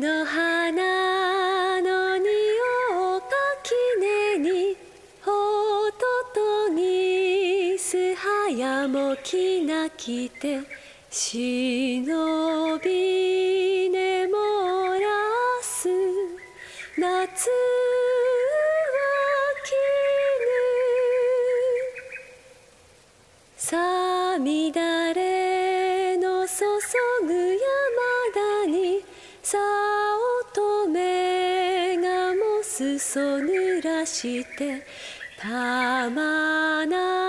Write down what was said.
の花の匂う垣根にほととぎす早もきなきて忍びねもらす夏は絹さみだれの注ぐ山田にさ乙女がもすそ濡らしてたまな